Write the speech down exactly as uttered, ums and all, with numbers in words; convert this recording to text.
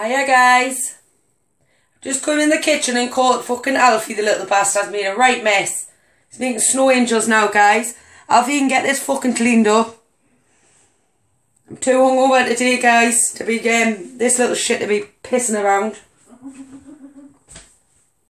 Hiya guys. Just come in the kitchen and caught fucking Alfie, the little bastard's made a right mess. He's making snow angels now, guys. Alfie can get this fucking cleaned up. I'm too hungover today, guys, to be um, this little shit to be pissing around.